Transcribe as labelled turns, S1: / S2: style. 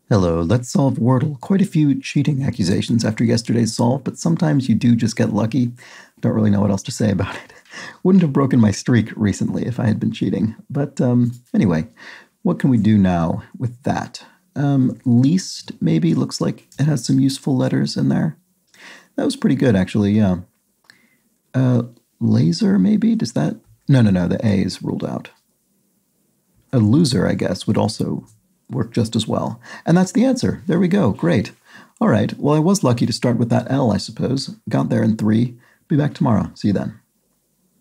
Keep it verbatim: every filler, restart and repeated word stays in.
S1: Hello, let's solve Wordle. Quite a few cheating accusations after yesterday's solve, but sometimes you do just get lucky. Don't really know what else to say about it. Wouldn't have broken my streak recently if I had been cheating. But um, anyway, what can we do now with that? Um, least, maybe, looks like it has some useful letters in there. That was pretty good, actually, yeah. Uh, laser, maybe? Does that... No, no, no, the A is ruled out. A loser, I guess, would also work just as well. And that's the answer. There we go. Great. All right. Well, I was lucky to start with that L, I suppose. Got there in three. Be back tomorrow. See you then.